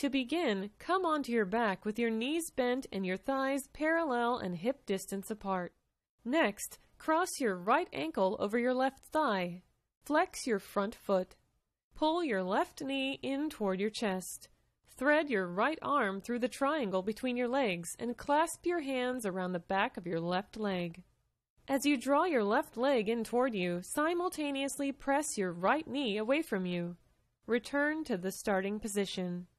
To begin, come onto your back with your knees bent and your thighs parallel and hip distance apart. Next, cross your right ankle over your left thigh. Flex your front foot. Pull your left knee in toward your chest. Thread your right arm through the triangle between your legs and clasp your hands around the back of your left leg. As you draw your left leg in toward you, simultaneously press your right knee away from you. Return to the starting position.